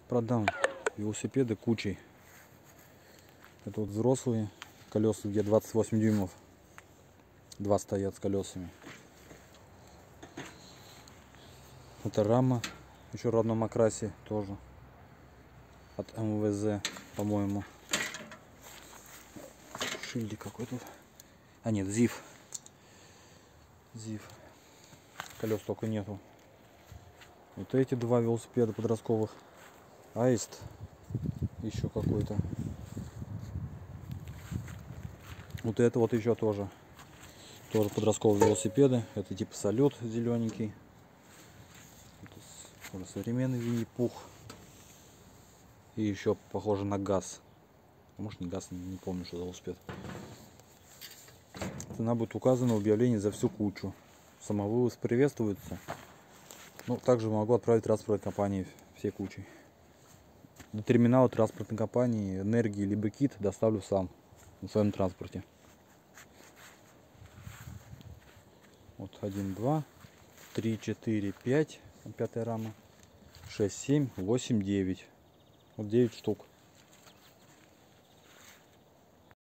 продам велосипеды кучей. Это вот взрослые колеса, где 28 дюймов. Два стоят с колесами. Это рама еще в родном окрасе тоже. От МВЗ, по-моему. Шильдик какой тут. А нет, ЗИФ. ЗИФ. Колес только нету. Вот эти два велосипеда подростковых. Аист. Еще какой-то. Вот это вот еще тоже. Тоже подростковые велосипеды. Это типа салют зелененький. Это современный Винни-Пух. И еще похоже на газ. Может не газ, не помню, что за велосипед. Цена будет указана в объявлении за всю кучу. Самовывоз приветствуется. Ну, также могу отправить транспортной компании всей кучей. До терминала транспортной компании Энергии либо Кит доставлю сам на своем транспорте. Вот 1, 2, 3, 4, 5. Пятая рама. 6, 7, 8, 9. Вот 9 штук.